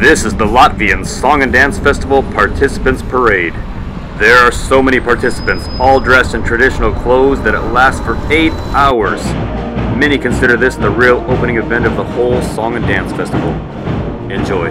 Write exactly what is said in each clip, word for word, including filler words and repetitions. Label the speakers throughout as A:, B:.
A: This is the Latvian Song and Dance Festival Participants Parade. There are so many participants, all dressed in traditional clothes, that it lasts for eight hours. Many consider this the real opening event of the whole Song and Dance Festival. Enjoy.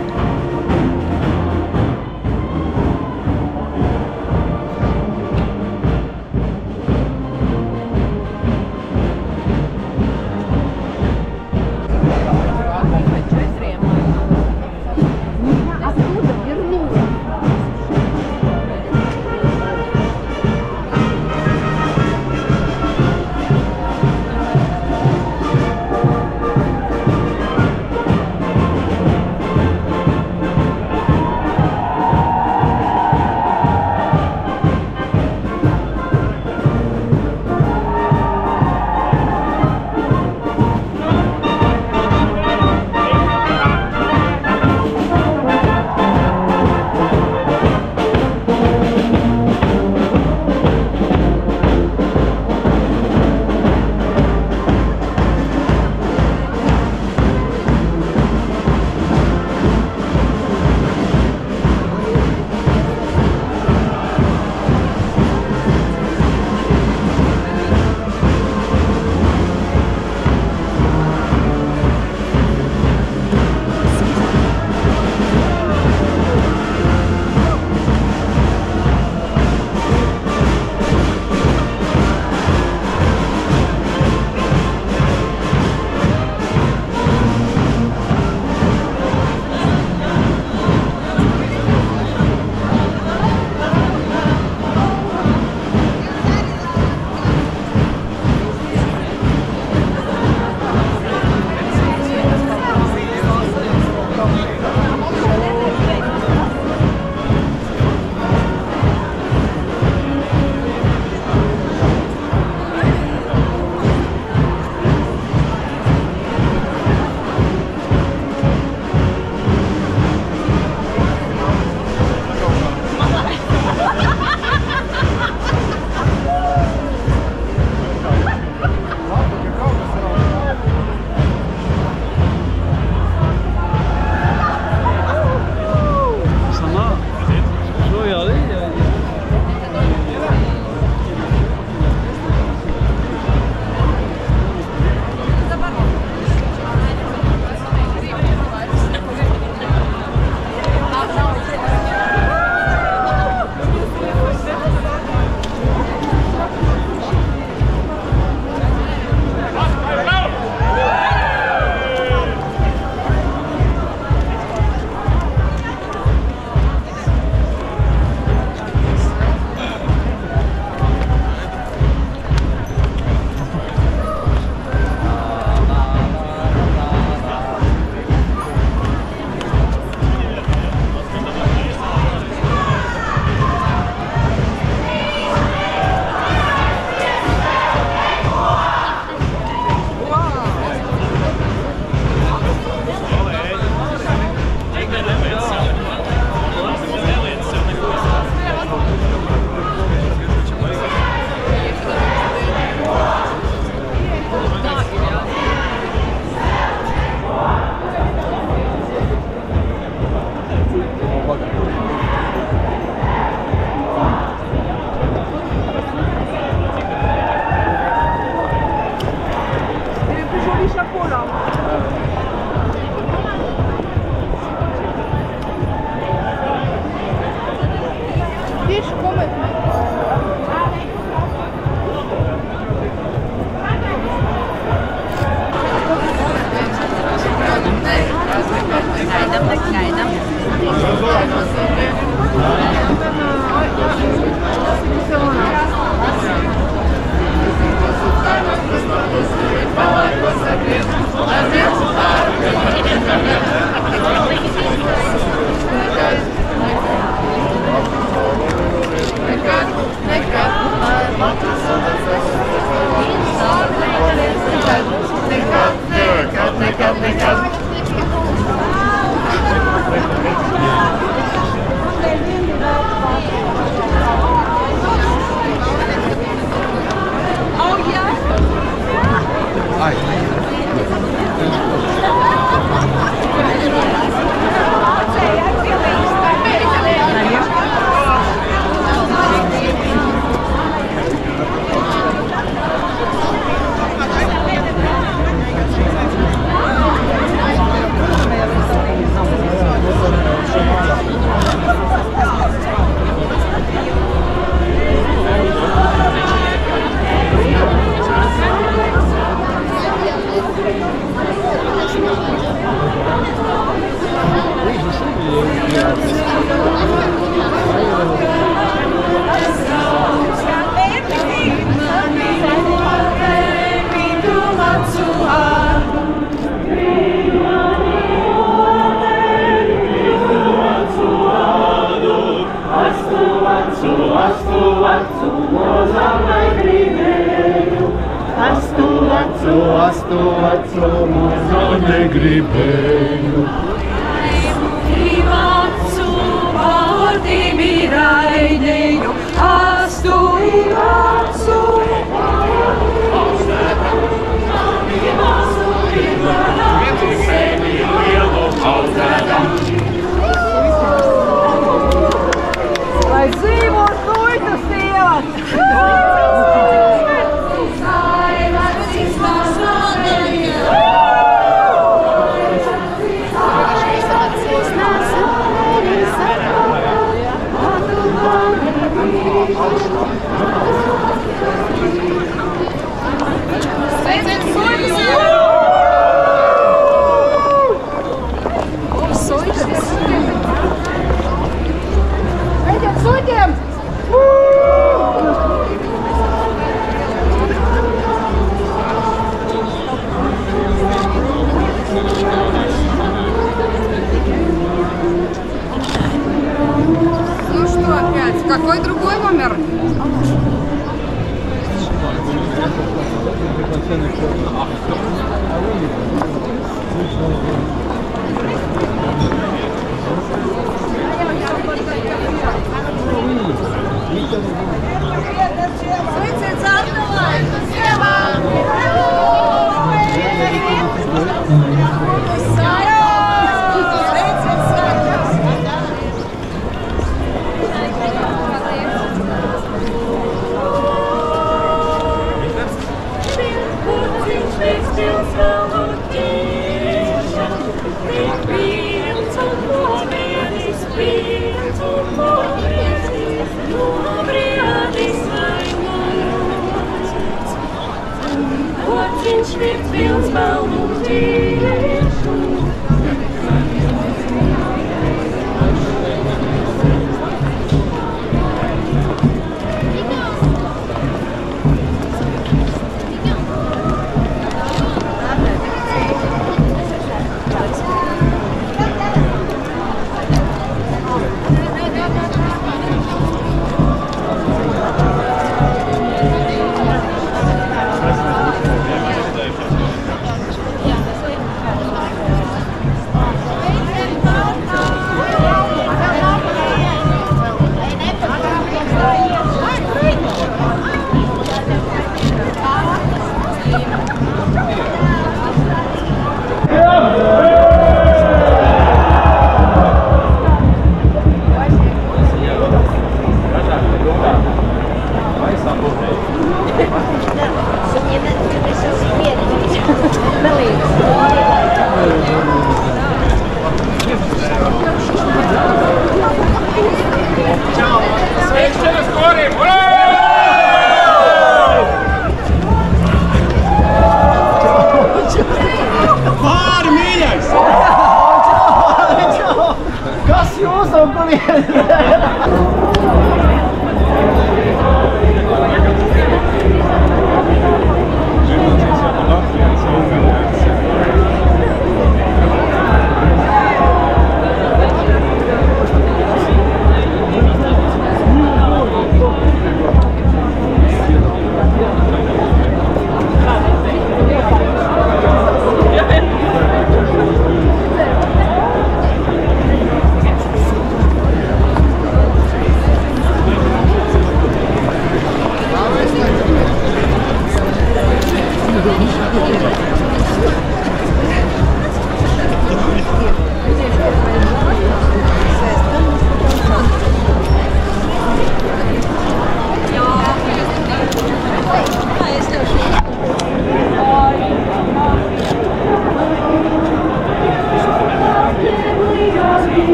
B: Какой другой номер?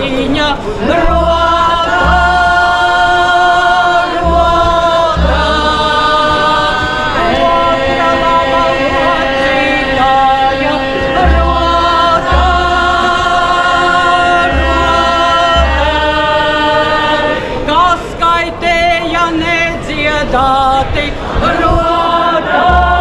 B: viņa roka, roka. Otra laba locītāja roka, roka. Kas kaitēja nedziedāti roka.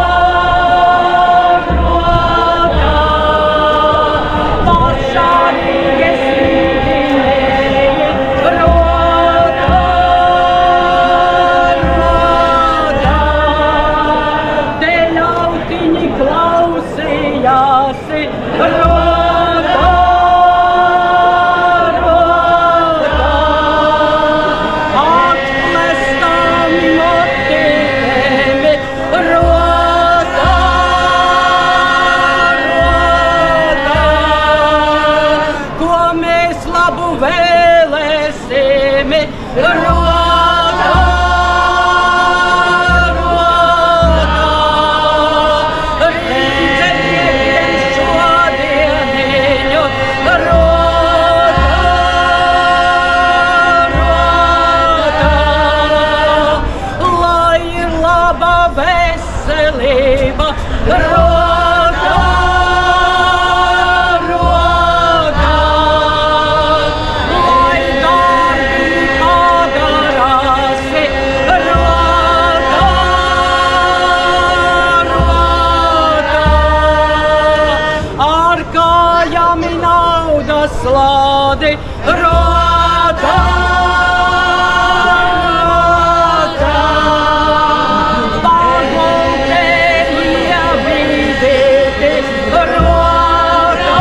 B: Slādi rotā, rotā, paglūpēja bīdīti rotā,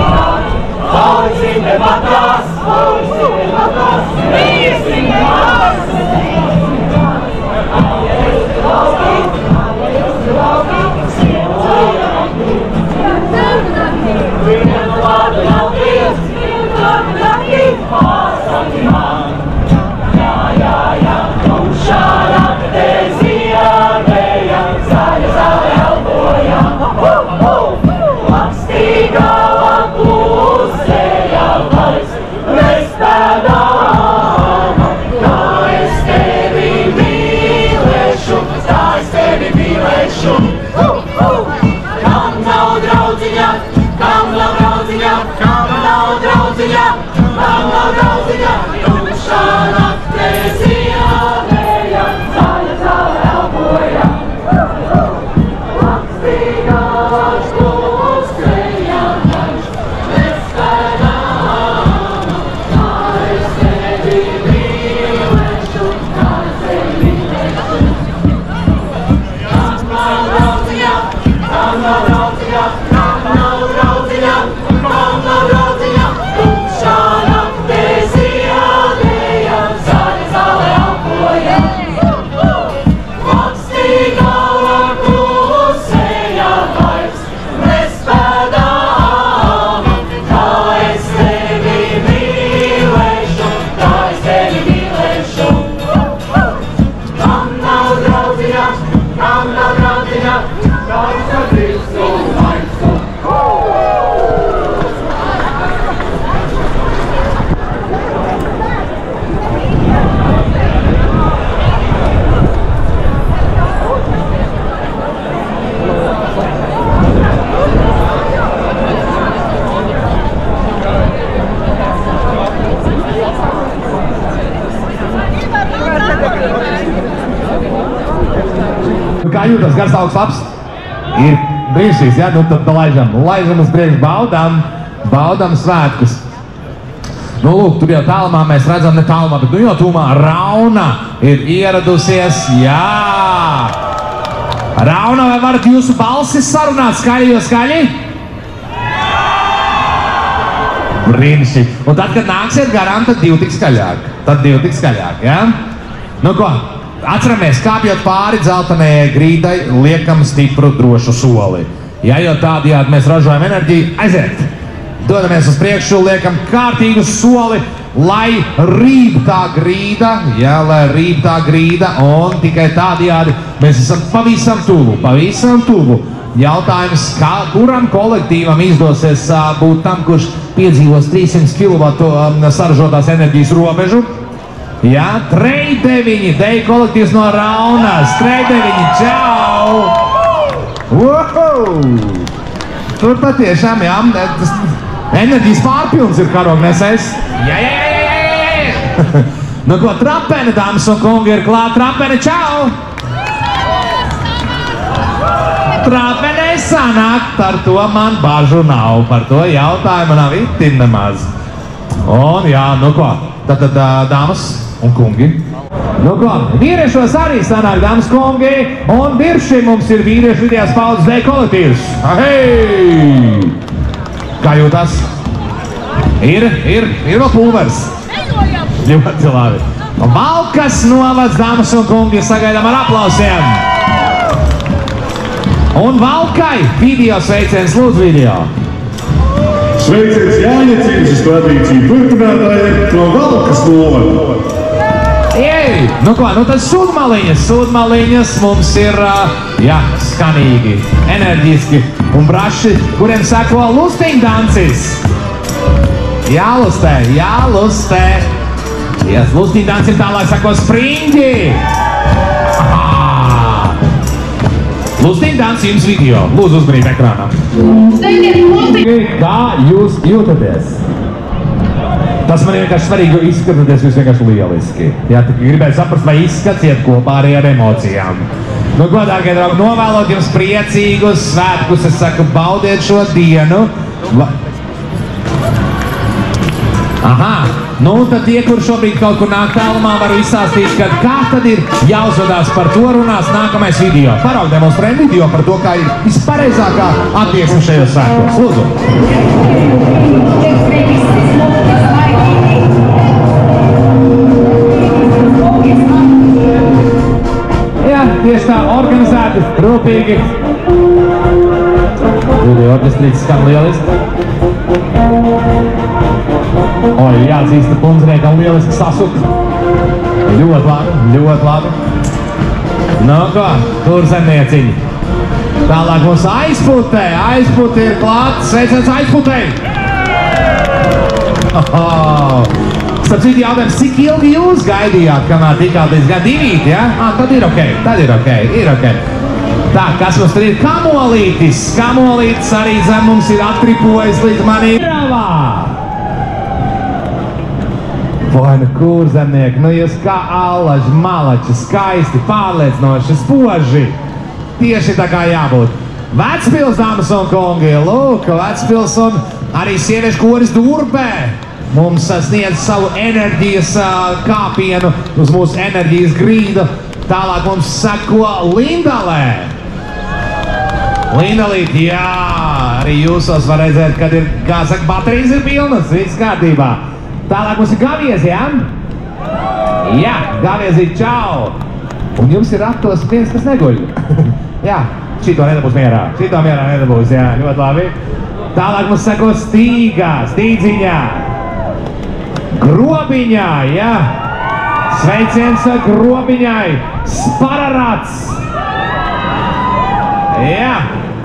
C: Pauls in the Batas, Pauls in the Batas, Kā jūtas garstāvoklis labs? Ir brīnišķīgs, jā? Nu tad laižam, laižam uz priekšu, baudam, baudam svētkus. Nu, lūk, tur jau tālumā mēs redzam, ne tālumā, bet nu jau tūmā Rauna ir ieradusies, jā! Rauna, vai varat jūsu balsis sarunāt skaļi, jo skaļi? Brīnišķīgi. Un tad, kad nāksiet garām, tad divi tik skaļāk. Tad divi tik skaļāk, jā? Nu ko, atceramies, kāpjot pāri dzeltenējai grīdai, liekam stipru, drošu soli. Ja jau tādējādi mēs ražojam enerģiju, aiziet! Dodamies uz priekšu, liekam kārtīgu soli, lai rīb tā grīda, jā, lai rīb tā grīda, un tikai tādējādi mēs esam pavisam tuvu, pavisam tuvu. Jautājums, kā, kuram kolektīvam izdosies uh, būt tam, kurš piedzīvos trīssimts kilovatu um, saražotās enerģijas robežu? Jā, trīs deviņi, deju kolektīvs no Raunas, trīs deviņi, čau! Wow! Tur patiešām, jā, tas enerģijas pārpilns ir karognesējs. Jā, jā, jā, jā, jā, jā! Nu ko, Trapene, dāmas un kungi, ir klāt, Trapene, čau! Trapenei sanāk, par to man bažu nav, par to jautājumu nav itin nemaz. Un jā, nu ko, tad, tad dāmas un kungi. Nu ko, vīriešos arī sanāk, dāmas kungi, un virši mums ir vīriešu vidējās paudzes deju kolektīvs. Ahei! Kā jūtas? Ir, ir, ir vēl pulvers. Ļoti labi. Valkas novads, dāmas un kungi, sagaidām ar aplausiem. Un Valkai video sveiciens, lūdzu video.
D: Sveiciens Jāņacības tradīciju turpinātājiem no Valkas novada.
C: Jej, nu ko, nu tad sūdmaliņas, sūdmaliņas mums ir, jā, skanīgi, enerģiski un braši, kuriem sako lustiņdancis. Jālustē, jālustē. Yes, lustiņdancis ir tālāk sako springi. Lustiņdans jums video. Lūdzu uzmanību ekrānam. Kā jūs jūtaties? Tas man vienkārši svarīgi, jo izskatāties jūs vienkārši lieliski. Jā, tad gribētu saprast, vai izskats iet kopā arī ar emocijām. Nu, ko, dārgie draugi, novēlot jums priecīgus svētkus, es saku, baudiet šo dienu. Va... Aha, nu tad tie, kur šobrīd kaut kur nāk tālumā, var izstāstīt, ka kā tad ir jāuzvedās par to runās nākamais video. Paraug demonstrējam video par to, kā ir vispareizākā attieksme šajos svētkos. Lūdzu! Jā, tieši tā, organizēti, rūpīgi. Video orķestrītis skan lieliski. Oi, jāatzīsta pundzniekam lieliski sasut. Ļoti labi, ļoti labi. Nu ko, tur zemnieciņi. Tālāk mums aizputē, aizputē ir klāt. Sveiciens aizputē! Oh. Starp citu jautājums, cik ilgi jūs gaidījāt, kamēr tikāt līdz gadījīt, ja? Ah, tad ir ok, tad ir ok, ir ok. Tā, kas mums tur ir? Kamolītis. Kamolītis arī zem mums ir atripojis līdz manī. Bravā! Vai nu kur zemnieki, nu jūs kā allaži, malači, skaisti, pārliecinoši, spoži. Tieši tā kā jābūt. Vecpils, dāmas un kungi, lūk, Vecpils un arī sieviešu koris Durbē mums sniedz savu enerģijas kāpienu uz mūsu enerģijas grīdu. Tālāk mums sako Lindalē. Lindalīt, jā, arī jūsos var redzēt, kad ir, kā saka, baterijas ir pilnas, viss kārtībā. Tālāk mums ir Gaviezi, jā? Jā, Gaviezi, čau! Un jums ir ratos viens, kas neguļ. Jā, šito nedabūs mierā, šito mierā nedabūs, jā, ļoti labi. Tālāk mums sako Stīgā, Stīdziņā. Grobiņā, jā. Sveiciens Grobiņai. Spararats. Jā.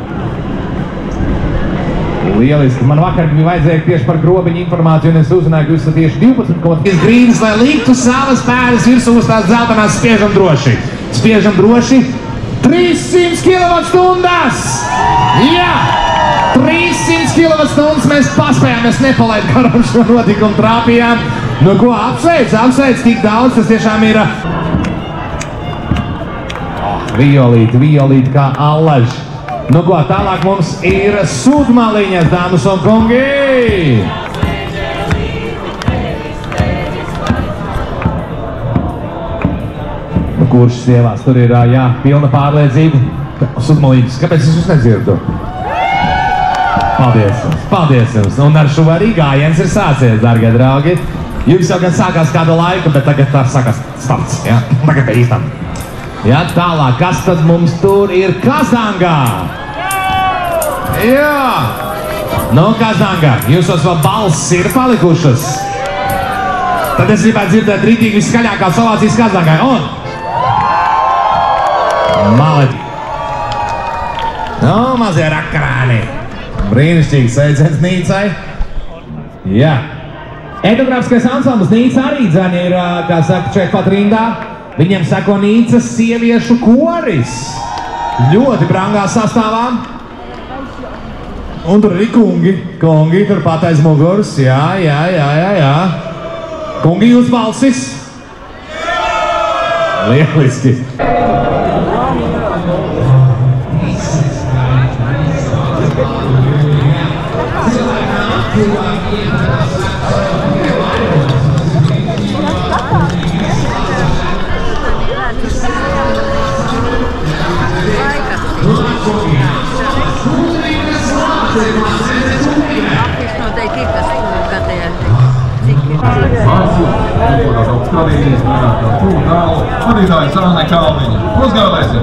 C: Lieliski. Man vakar bija vajadzēja tieši par grobiņu informāciju, un es uzzināju, ka jūs esat tieši divpadsmit kaut kādas grīdas, lai liktu savas pēdas virsū uz tās dzeltenās spiežam droši. Spiežam droši. trīssimts kilovatstundas! Jā! trīssimts kilovatstundas mēs paspējām, mēs nepalaid garām šo notikumu trāpījām. Nu ko, apsveic, apsveic tik daudz, tas tiešām ir... violīti, violīti kā allaž. Nu ko, tālāk mums ir sūtmaliņas, dāmas un kungi! Nu, kurš sievās tur ir, jā, pilna pārliecība? Sūtmaliņas, kāpēc es jūs nedzirdu? Paldies jums, paldies jums! Un ar šo arī gājiens ir sācies, dargie draugi. Jums jau gan sākās kādu laiku, bet tagad tā sākās starts, jā? Tagad ir īstam. Jā, tālāk, kas tad mums tur ir Kazangā? Jā! Nu, Kazangā, jūsos vēl balss ir palikušas? Tad es gribētu dzirdēt rītīgi viskaļākās ovācijas Kazangai. Un? Maledi! Nu, mazie rakarāni! Brīnišķīgi sveiciens Nīcai! Jā! Etnogrāfiskais ansamblis Nīca arī dzēni ir, kā saka, šeit pat rindā. Viņiem sako Nīcas sieviešu koris. Ļoti brangā sastāvā. Un tur arī kungi. Kungi tur pat aiz muguras. Jā, jā, jā, jā, jā. Kungi, jūs balsis? Lieliski.
E: Vadītāja Sāne Kalniņa. Uzgāvēsim!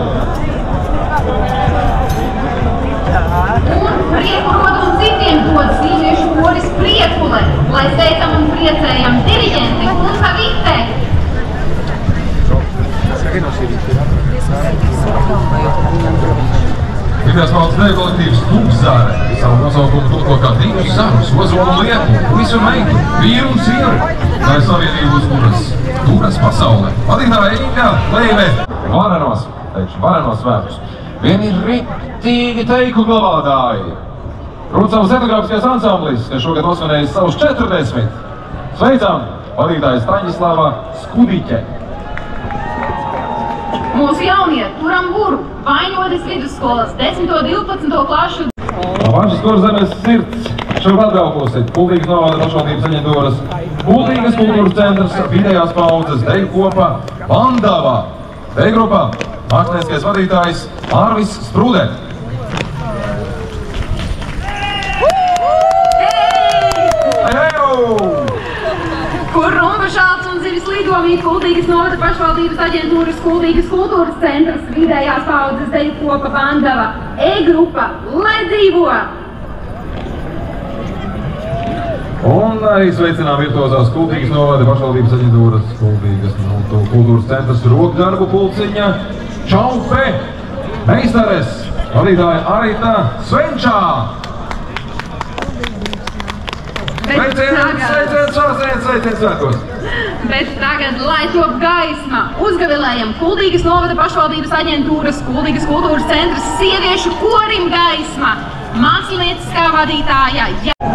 F: Un prieku rodu un citiem dod sieviešu koris Priekule, lai sveicam un priecējam diriģenti un Havite.
E: Pirmās valsts deju kolektīvs Tūkzāre. Savu nosaukumu tulko kā divu zarus, ozolu un lietu, visu meitu, vīru un sievi. Tā ir savienība, uz kuras turas pasaulē. Vadītāja Inga Leive. Varenos, teikšu, varenos svētus. Vieni riktīgi teiku glabātāji. Rūcavas etnogrāfiskais ansamblis, kas šogad nosvinējis savus četrdesmit. Sveicam, vadītāja Staņislava Skudiķe.
F: Mūsu jaunie turam buru, Vaņodes vidusskolas desmito divpadsmito klašu.
E: No pašas Kurzemes sirds šobrīd atbraukusi Kuldīgas novada pašvaldības aģentūras Kuldīgas kultūras centrs vidējās paudzes deju kopa Bandava. Deju grupā mākslinieckais vadītājs Arvis Sprūdē.
F: Kur rumbašāls un zivis līdomīgi Kuldīgas novada pašvaldības aģentūras Kuldīgas kultūras centrs vidējās paudzes deju kopa Bandava. E-grupa, lai dzīvo!
E: Un arī sveicinām virtuozās Kuldīgas novada pašvaldības aģentūras Kuldīgas kultūras centrs rokdarbu pulciņa Čaupe meistares vadītāja Arita Svenčā. Sveiciens, sveiciens, sveiciens, sveiciens svētkos!
F: Bet tagad, lai top gaisma, uzgavilējam Kuldīgas novada pašvaldības aģentūras Kuldīgas kultūras centras sieviešu korim gaisma, mākslinieckā vadītāja.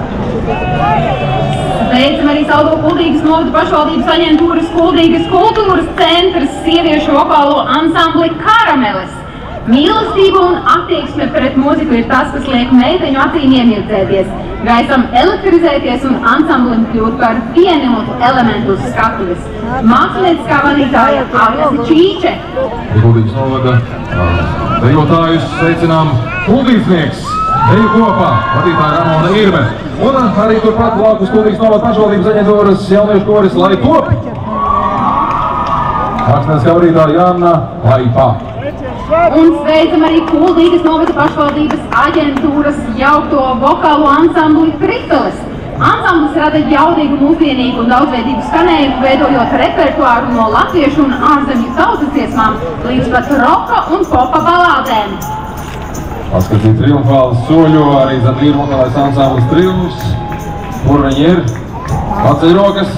F: Sveicam arī saldo Kuldīgas novada pašvaldības aģentūras Kuldīgas kultūras centras sieviešu vokālo ansambli Karameles. Mīlestība un attieksme pret mūziku ir tas, kas liek meiteņu acīm iemirdzēties, gaisam elektrizēties un ansamblim kļūt par vienotu elementu uz skatuves. Mākslinieckā vadītāja Agnese Čīče.
E: Kuldīgas novada dejotājus sveicinām Kuldīgsnieks, deju kopā vadītāja Ramona Irme. Un arī turpat blakus Kuldīgas novada pašvaldības aģentūras jauniešu koris Lai top. Mākslinieckā vadītāja Jāna Laipā.
F: Un sveicam arī Kuldīgas novada pašvaldības aģentūras jaukto vokālo ansambli Kripeles. Ansamblis rada jaudīgu, mūsdienīgu un daudzveidīgu skanējumu, veidojot repertuāru no latviešu un ārzemju tautas dziesmām līdz pat roka un popa balādēm.
E: Paskatīt triumfāli soļo arī Zandīru vokālais ansamblis Triumfs. Kur viņi ir? Atceļ rokas.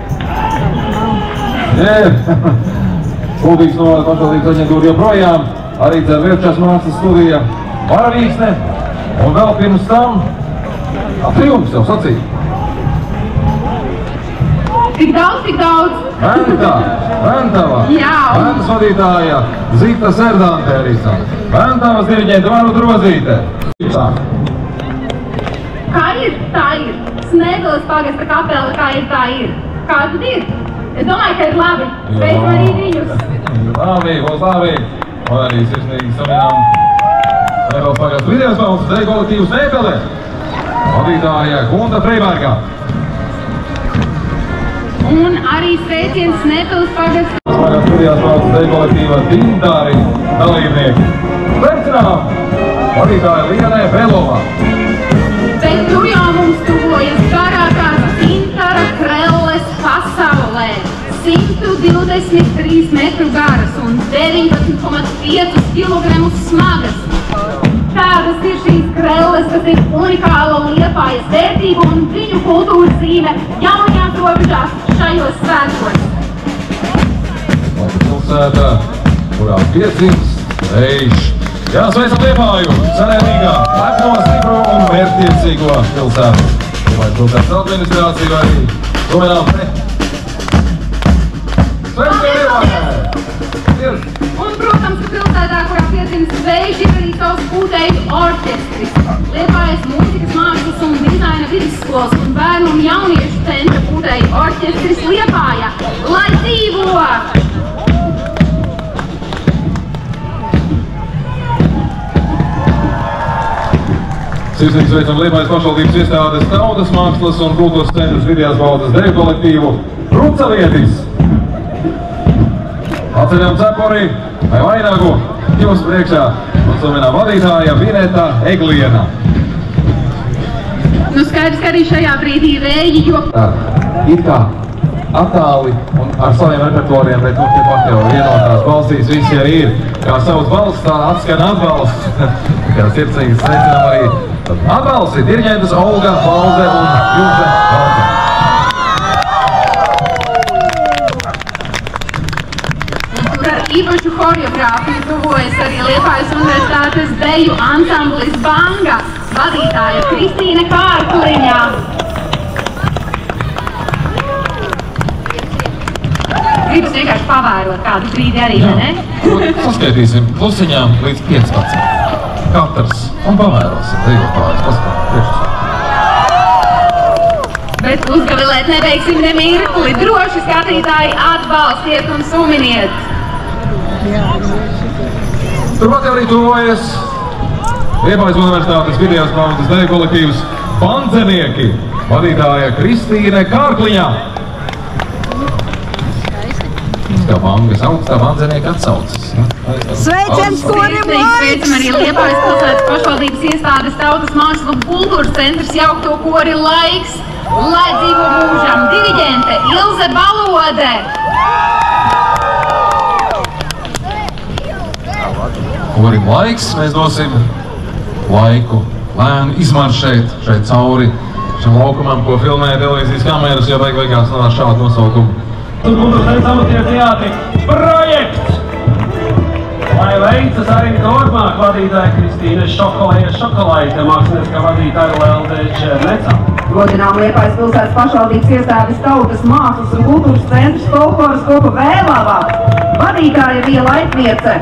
E: Ir! Kuldīgas novada pašvaldības aģentūra joprojām. Arī dzer Virčās mākslas studija Varavīksne. Un vēl pirms tam Triumfs jau sacīja.
F: Tik daudz, tik daudz.
E: Nē, tā. Ventava.
F: Jā.
E: Ventas vadītāja Zita Serdante Elisa. Ventavas diriģente Vāru Drozīte.
F: Kā ir, tā ir. Snegulas pagasta kapela, kā ir, tā ir. Kā tad ir? Es domāju, ka ir labi. Sveicam arī viņus.
E: Labi, būs labi. Un arī sirsnīgi savinām Snegulas pagasta videos valsts deju kolektīvu Snēpele. Vadītāja Gunta Freiberga.
F: Un arī sveiciens Snepeles pagasta.
E: Pagasta videos valsts deju kolektīva Dindāri dalībnieki. Sveicinām vadītāja Lienē Belova.
F: Bet tu jau mums tuvojas garākās Intara krelles pasaulē. simt divdesmit trīs metru garas un deviņpadsmit komats pieci kilogramus smagas. Tādas ir šīs krelles, kas ir unikāla Liepājas vērtība un viņu kultūras zīme jaunajās robežās šajos svētkos.
E: Latvijas pilsētā, kurā piedzimts Reiš. Jā, sveicam Liepāju, cerēmīgā, lepno, stipro un vērtiecīgo pilsētu. Liepājas pilsētas administrācija vai arī dominām ne. Sveicam Liepājai!
F: Un, protams, ka pilsētā, kurā piedzimst Reiš, ir arī savs pūtēju orķestris. Liepājas mūzikas mākslas un dizaina vidusskolas un bērnu un jauniešu centra pūtēju orķestris Liepāja. Lai dzīvo!
E: Sirsnīgi sveicam Liepājas pašvaldības iestādes Tautas mākslas un kultūras centras vidējās valdes deju kolektīvu Rucavietis. Atceļam cepuri vai vainagu jums priekšā un savinā vadītāja Vineta Egliena.
F: Nu skaidrs, ka arī šajā brīdī Rēji, jo...
E: It kā attāli un ar saviem repertoriem, bet nu tepat jau vienotās balsīs visi arī ir. Kā savus balsts, tā atskan atbalsts. Kā sirsnīgi sveicinām arī atbalsti diriģentes Olga Balze un Jūze Balze.
F: Īpašu horeogrāfiju tuvojas arī Liepājas universitātes deju ansamblis Banga, vadītāja Kristīne Kārkuliņā. Gribas vienkārši pavērot kādu brīdi arī, ne?
E: Saskaitīsim plusiņām līdz piecpadsmit. Katrs un pavērosim dejotājus. Paskatām,
F: Bet uzgavilēt nebeigsim ne mirkli. Droši skatītāji atbalstiet un suminiet.
E: Turpat jau arī tuvojas Liepājas universitātes vidējās valdes deju kolektīvs Bandzenieki, vadītāja Kristīne Kārkliņā. Kā bangas augstā Bandzenieki atsaucas.
B: Sveiciens korim laiks!
F: Sveicam arī Liepājas pilsētas pašvaldības iestādes Tautas mākslas un kultūras centrs jaukto kori Laiks. Lai dzīvo mūžam diriģente Ilze Balode!
E: Korim Laiks, mēs dosim laiku lēni izmaršēt šeit cauri šim laukumam, ko filmē televīzijas kameras, jo beig beigās nav šādu nosaukumu.
G: Kultūras centra amatīra teātri projekts! Lai veicas arī turpmāk vadītāja Kristīne Šokolaite, mākslinieckā vadītāja Lelde Černeca.
H: Godinām Liepājas pilsētas pašvaldības iestādes Tautas mākslas un kultūras centrs folkloras kopa Vēlava, vadītāja Vija Laitniece.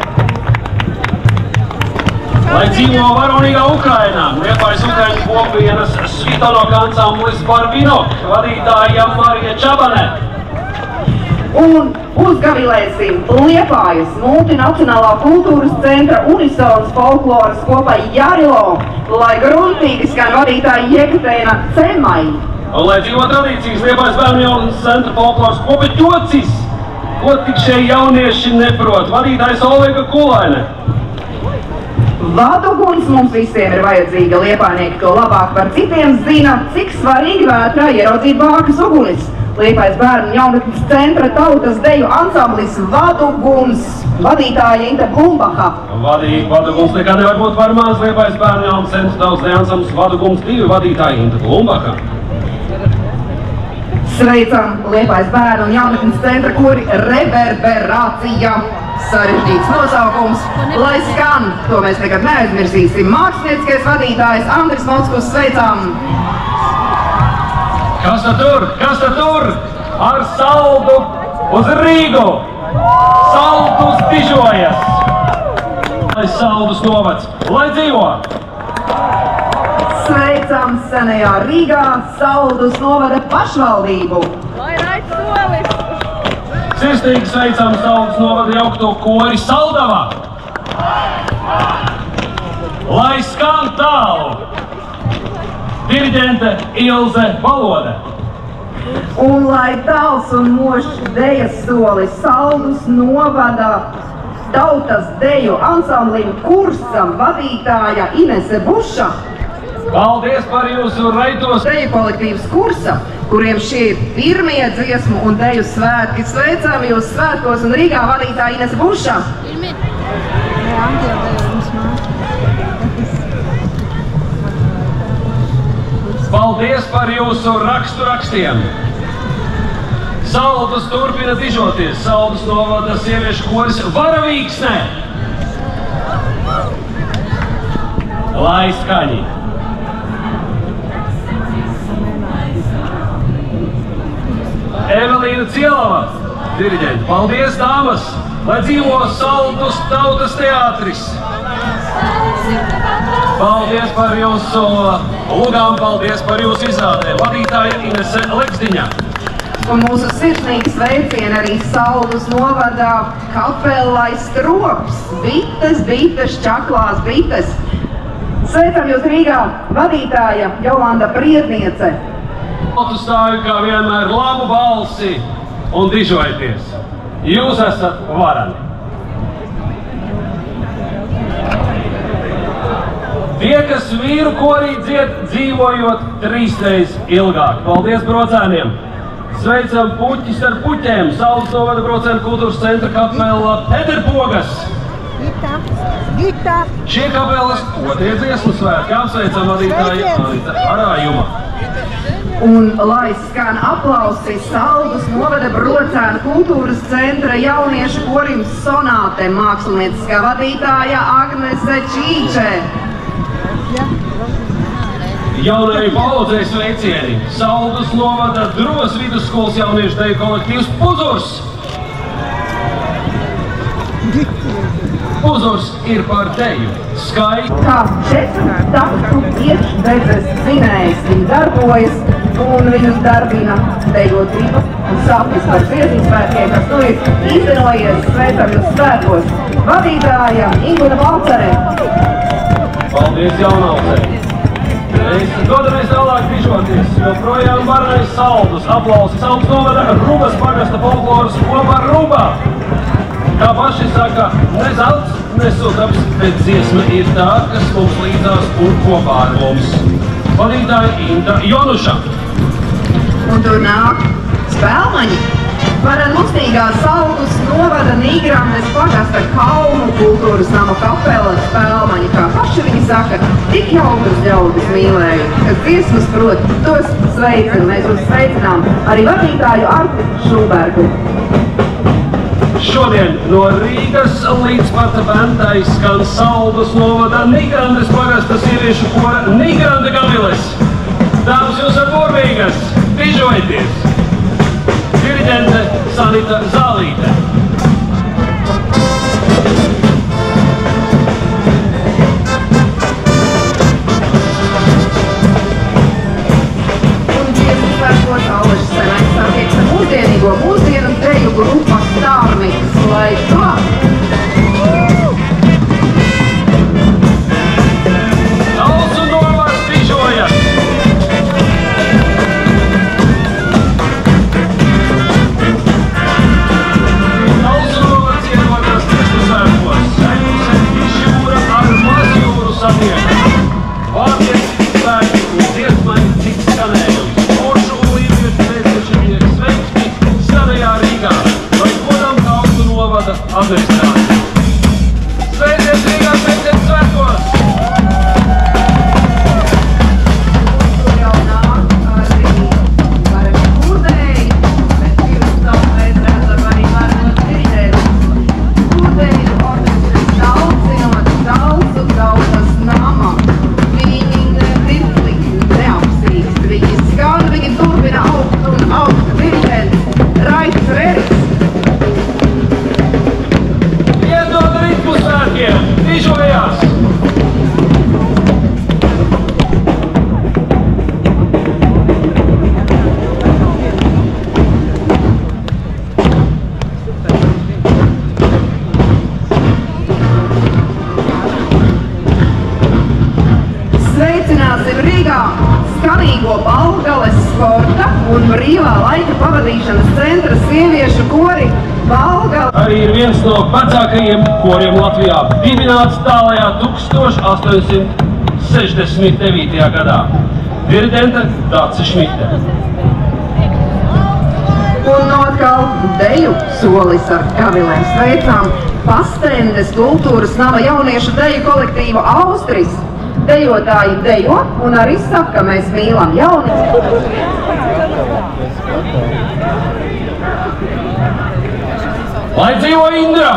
G: Lai dzīvo varonīgā Ukrainā, Liepājas Ukraiņu kopienas Svitanok ansamblis Barvinok, vadītāja Marija Čabane.
H: Un uzgavilēsim Liepājas multinacionālā kultūras centra Unisons folkloras kopai Jarilo, lai gruntīgi skan vadītāja Jekaterina Cemai.
G: Un lai dzīvo tradīcijas Liepājas bērnu jaunas centra folkloras kopa Ķocis, ko tik šie jaunieši neprot, vadītājs Olga Kulaine.
H: Vaduguns mums visiem ir vajadzīga. Liepājnieki to labāk par citiem zina, cik svarīgi vētrā ieraudzīt bākas ugunis. Liepājas bērnu jaunatnes centra Tautas deju ansamblis Vaduguns, vadītāja Inta Blumbaha.
G: Vadīt Vaduguns nekā nevar būt par maz. Liepājas bērnu jaunatnes centra Tautas deju ansamblis Vaduguns divi, vadītāja Inta Blumbaha.
H: Sveicam Liepājas bērnu un jaunatnes centra kori Reverberācija. Sarežģīts nosaukums, lai skan, to mēs nekad neaizmirsīsim. Mākslinieckais vadītājs Andris Mockus, sveicam!
G: Kas tad tur? Kas tad tur? Ar saldu uz Rīgu! dižojas! Lai Saldus novads, lai dzīvo!
H: Sveicam senajā Rīgā Saldus novada pašvaldību!
B: Lai raid solis!
G: Sirsnīgi sveicam Saldus novada jaukto kori Saldavā! Lai skan tālu! Diriģente Ilze Valode!
H: Un lai tāls un mošs dejas solis Saldus novada tautas deju ansamblim kursam vadītāja Inese Buša.
G: Paldies par jūsu raidos!
H: Deju kolektīvs kursa, kuriem šie ir pirmie dziesmu un deju svētki. Sveicam jūs svētkos un Rīgā vadītāja Inese Buša.
G: Paldies par jūsu rakstu rakstiem! Saldus turpina dižoties. Saldus novada sieviešu koris Varavīksnē. Lai skaņi! Evelīna Cielava, diriģente. Paldies, dāmas! Lai dzīvo Saldus tautas teātris! Paldies par jūsu lugām, paldies par jūsu izrādēm. Vadītāja Inese Leksdiņa.
H: Un mūsu sirsnīgi sveicieni arī Saldus novada kapelai Strops. Bites, bites, čaklās bites. Sveicam jūs Rīgā vadītāja Jolanda Priedniece.
G: Stāju kā vienmēr labu balsi un dižojieties. Jūs esat varani. Tie, kas vīru korī dzied, dzīvojot trīsreiz ilgāk. Paldies brocēniem! Sveicam puķis ar puķēm! Saldus novada brocēnu kultūras centra kapela Pederpogas!
B: Gita! Gita!
G: Šie kapelas otrie dziesmu svētki. Apsveicam vadītāju Anita Arājuma.
H: Un lai skan aplausi Saldus novada brocēnu kultūras centra jauniešu korim Sonāte mākslinieckā vadītāja Agnese Čīče.
G: Jaunai paudzei sveicieni! Saldus novada Druvas vidusskolas jauniešu deju kolektīvs Puzurs! Puzurs ir par deju. Skaisti!
H: Kā četru taktu iekšdedzes zinējs viņi darbojas un viņus darbina dejotība un sapnis par dziesmu svētkiem, kas nu ir īstenojies. Sveicam jūs svētkos! Vadītāja Inguna Balcere!
G: Paldies Jaunaucei! Mēs dodamies tālāk dižoties, jo projām varenais Saldus. Aplausi Saldus novada Rubas pagasta folkloras kopā Rubā. Kā paši saka, ne zelts, ne sudrabs, bet dziesma ir tā, kas mums līdzās un kopā ar mums. Vadītāja Inta Jonuša.
H: Un tur nāk spēlmaņi. Varen lustīgā Saldus novada Nīgramnes pagasta Kalnu kultūras nama kapela spēlmaņi, kā paši viņi saka, tik jaukas ļaudis mīlēja, kas dziesmas prot, tos sveicam, mēs jūs sveicinām arī vadītāju Arti Šulbergu.
G: Šodien no Rīgas līdz pat Ventai skan Saldus novada Nīgrandes pagasta sieviešu kora Nīgrande Gaviles. Dāmas jūs ar burvīgas, dižojieties! Diriģente Sanita Zālīte.
H: Un dziesmu svētkos Allažas senais satieks ar mūsdienīgo mūsdienu deju grupa Stārmiks, lai klāt!
G: Talsu novads dižojas! Vārdies, svētki un dziesmai cik skanējums. Foršu un līviešu pēcieši tiek sveikti senajā Rīgā, vai godam Talsu novada administrācija. Sveiciet Rīgā, sveiciet svētkos!
H: Tur jau nāk arī varenu kurdēji, bet pirms tam mēs redzam arī varenu diriģētus. Kurdēju orķestris Talsinot Talsu tautas nama. Viņi nevirkli neapsīkst, viņi skan, viņi turpina augt un augt. Diriģents Raits Reriks. un brīvā laika pavadīšanas centra sieviešu kori Valga.
G: Arī ir viens no vecākajiem koriem Latvijā, dibināts tālajā tūkstoš astoņsimt sešdesmit devītajā gadā. Dirigente Dace Šmite.
H: Un atkal deju solis ar gavilēm sveicām Pastendes kultūras nama jauniešu deju kolektīvu Austris. Dejotāji dejo un arī saka, mēs mīlam jauniešu.
G: Lai dzīvo Indra!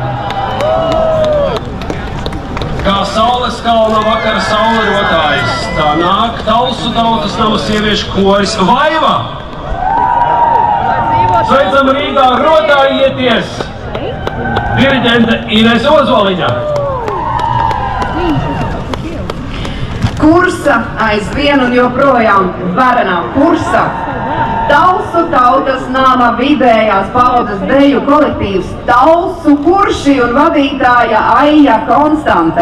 G: Kā saules kalna vakara saulerotājs, tā nāk Talsu tautas nama sieviešu koris Vaiva! Sveicam Rīgā rotājieties! Dirigente Ines Ozoliņa!
H: Kursa aizvien un joprojām varenā kursa. Talsu tautas nama vidējās paudzes deju kolektīvs Talsu kurši un vadītāja Aija Konstante.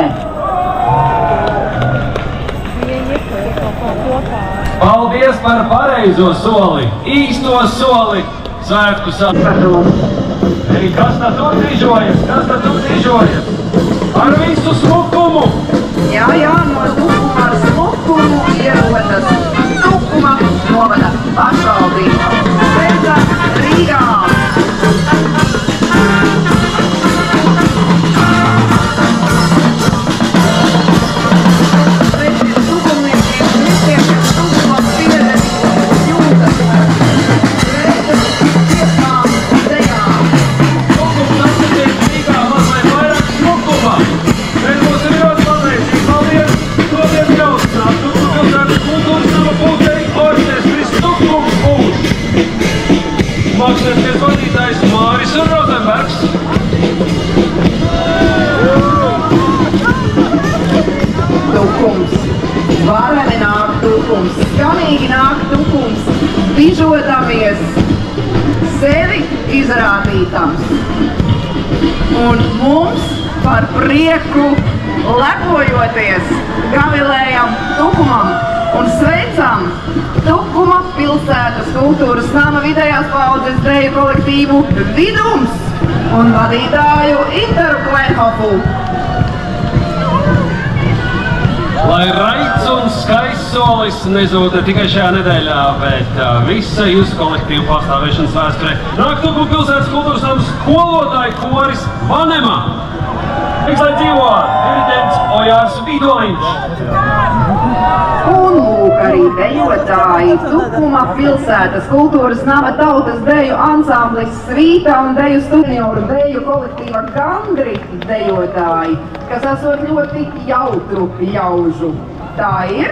G: Paldies par pareizo soli, īsto soli, svētku sākumu. Ei, kas tā tur dižojas, kas tā tur dižojas? Ar visu smukumu!
H: Jā, jā, no Tukuma ar smukumu ierodas Tukuma novada pašvaldība. Sveicam Rīgā! Sveicam tukumniekiem, visiem, kas Tukuma pieredzi jūtas. Sveicam tiesām dejām.
G: Tukums apsatiek Rīgā mazliet vairāk smukuma. Mēs būsim ļoti pateicīgi. Paldies! Paldies jaucināt! Tukuma pilsētas kultūras nama pulcēji orķestris Tukums būs! Mākslinieks vadītājs Māris Rozenbergs.
H: Tukums. Vareni nāk tukums. Skanīgi nāk tukums. Bižodamies. Sevi izrādītams. Un mums par prieku lepojoties gavilējam Tukumam un sveicam Tukuma pilsētas kultūras nama vidējās paudzes deju kolektīvu Vidums un vadītāju Interu Klenhofu.
G: Lai raids un skaists solis nezūda tikai šajā nedēļā, bet uh, visa jūsu kolektīva pastāvēšanas vēsturē nāk Tukuma pilsētas kultūras namas skolotāju koris Vanema. Tiks, lai dzīvo dirigents Ojārs Vidoliņš.
H: Un lūk arī dejotāji Tukuma pilsētas kultūras nama tautas deju ansamblis Svīta un deju studioru deju kolektīva Gandri dejotāji, kas esot ļoti jautru ļaužu. Tā ir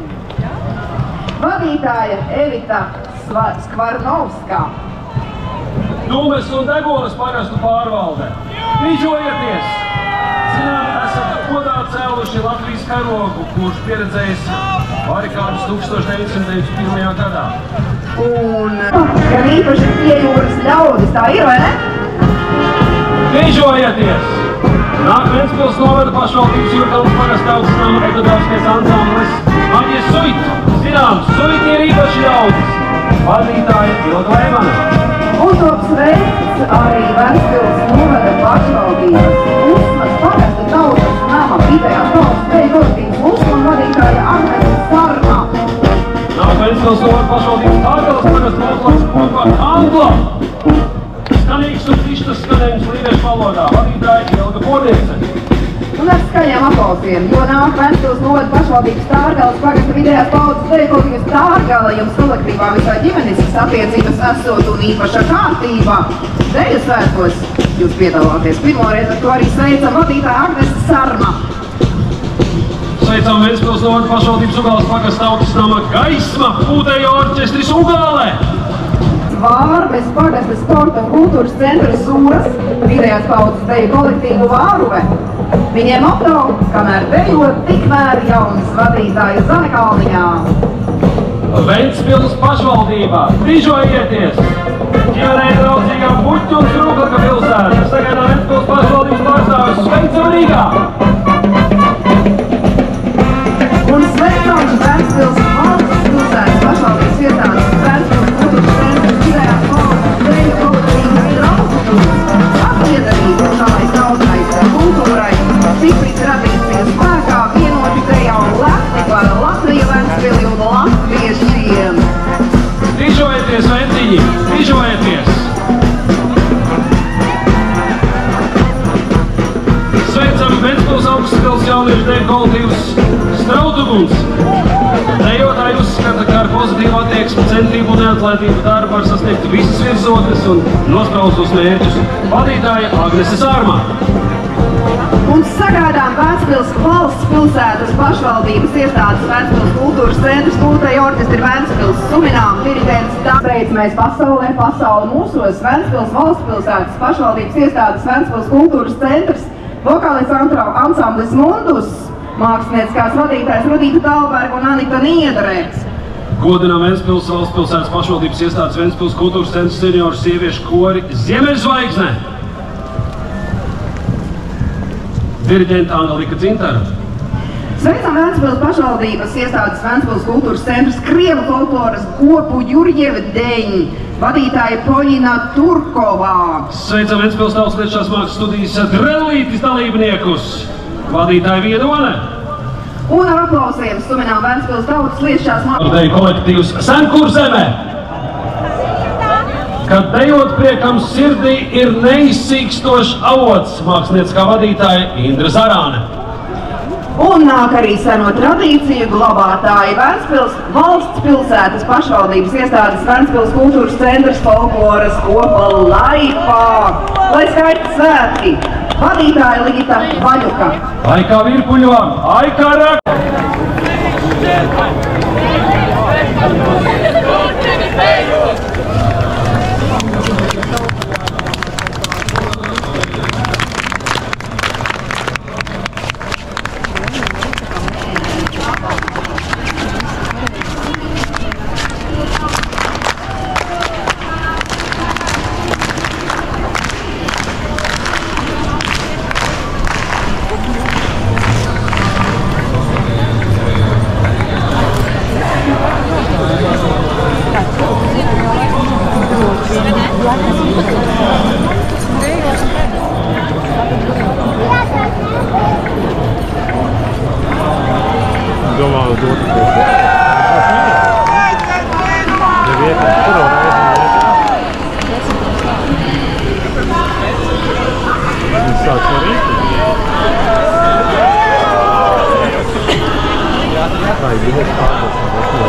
H: vadītāja Evita Skvarnovska.
G: Dūmes un Degolas pagastu pārvalde. Dižojieties! Zinām, esat godā cēluši Latvijas karogu, kurš pieredzējis barikādus tūkstoš deviņsimt deviņdesmit pirmajā gadā.
H: Un gan īpaši pie jūras ļaudis, tā ir, vai ne?
G: Dižojieties! Nāk Ventspils novada pašvaldības Jūrkalnas pagasta tautas nama etnogrāfiskais ansamblis Maģie Suit. Zinām, Suit ir īpaši ļaudis. Vadītāja Ilga Leimana.
H: Un to sveic arī Ventspils novada pašvaldības Usmas pagasta tautas nama vidējās paudzes deju kolektīvs Usma un vadītāja Agnese Sarma.
G: Nāk Ventspils novada pašvaldības Ārgalas pagasta folkloras kopā Angla. Skanīgs un tištas skanējums līviešu valodā, vadītāja Ilga Podiece.
H: Un ar skaļiem aplausiem, jo nāk Ventspils novada pašvaldības Tārgalas pagasta vidējās paudzes deju kolektīvs Tārgala, jums kolektīvā visai ģimeniskas attiecības esot un īpaša kārtībā. Deju svētkos jūs piedalāties pirmoreiz, ar to arī sveicam vadītāja Agnese Sarma.
G: Sveicam Ventspils novada pašvaldības Ugāles pagasta tautas nama Gaisma, pūtēju orķestris Ugālē.
H: Vārmes pagasta sporta un kultūras centra Sūras, vidējās paudzes deju kolektīvu Vāruve. Viņiem moto, kamēr dejot, tikmēr jaunas vadītājas Zanekalniņā.
G: Ventspils pašvaldībā, dižojieties! Ģimenei draudzīgā Puķu un Srūklaka pilsēta sagaidā Ventspils pašvaldības pārstāvis sveicam Rīgā!
H: Un sveicam Ventspils valsts pilsētas pašvaldības iestādes Ventspils
G: Augstpils jauniešu deju kolektīvs Strautuguns. Dejotāji uzskata, ka ar pozitīvu attieksmi, centību un neatlaidību darbu var sasniegt visas virsotnes un nospraustos mērķus. Vadītāja Agnese Sārmā.
H: Un sagādām Ventspils valsts pilsētas pašvaldības iestādes Ventspils kultūras centrs, kultūrai orķestri Ventspils suminām, dirigents tāpēc mēs pasaulē, pasauli mūsos, Ventspils valsts pilsētas pašvaldības iestādes Ventspils kultūras centrs, vokālis ansamblis Mundus, mākslinieckās vadītājs Rudīta Talberga un Anita Niedre.
G: Godinām Ventspils valsts pilsētas pašvaldības iestādes Ventspils kultūras centrs senioru sieviešu kori Ziemeļzvaigzne. Diriģenta Angelika Dzintara.
H: Sveicam Ventspils pašvaldības iestādes Ventspils kultūras centrs Krievu folkloras kopu Jurjeva deņi, vadītāja Poļina Turkovā.
G: Sveicam Ventspils tautas lietišķās mākslas studijas drellītis dalībniekus, vadītāja Viedone.
H: Un ar aplausiem suminām Ventspils tautas lietišķās mākslas
G: deju kolektīvs Senkurzeme. Kad dejot priekam sirdī ir neizsīkstošs avots, mākslinieckā vadītāja Indra Zarāne.
H: Un nāk arī seno tradīciju glabātāji Ventspils valsts pilsētas pašvaldības iestādes Ventspils kultūras centrs folkloras kopa Laipā. Lai skaisti svētki! Vadītāja Ligita Vaļuka.
G: Ai kā virpuļo, ai kā rak!
I: Domāju, dot to. Ja vieta, tur var Viņš sāks no rīta. Tā ir divas pārdas.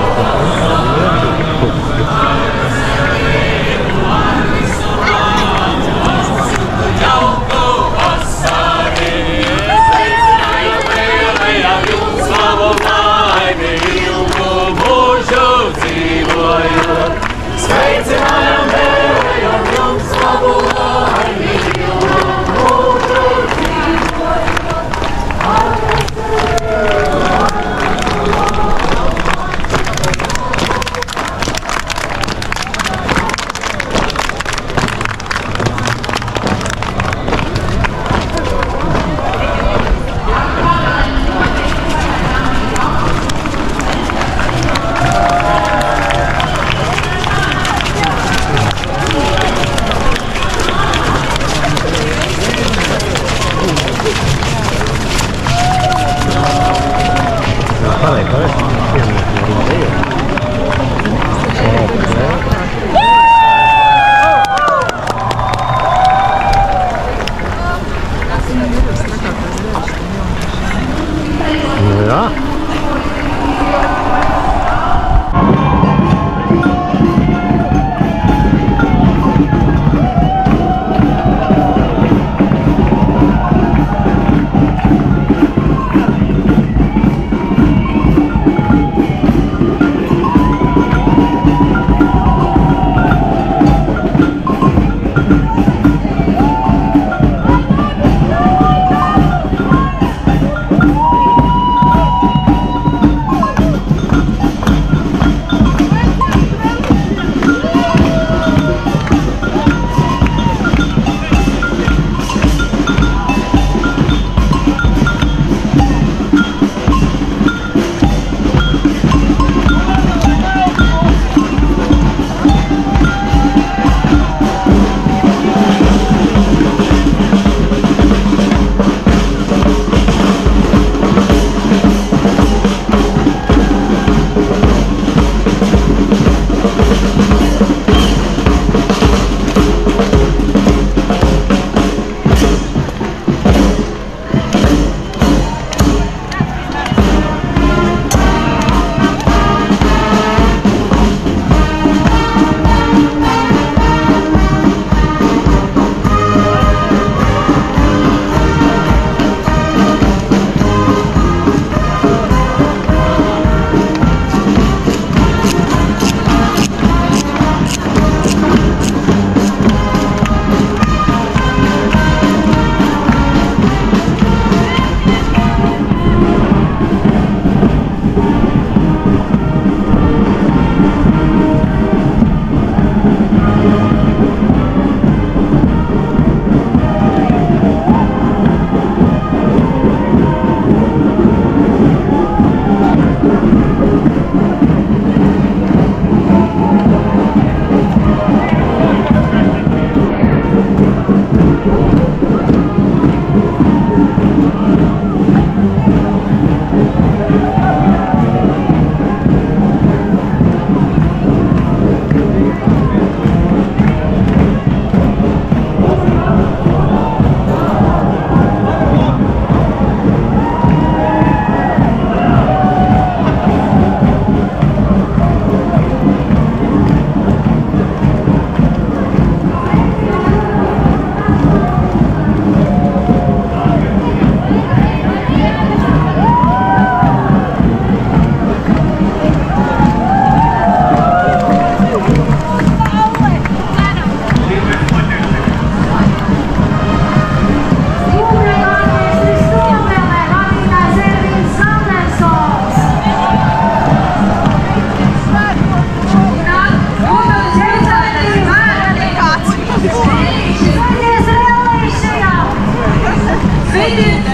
J: Sveicinājam vēlējam jums labu laimi, mūžu dzīvojam.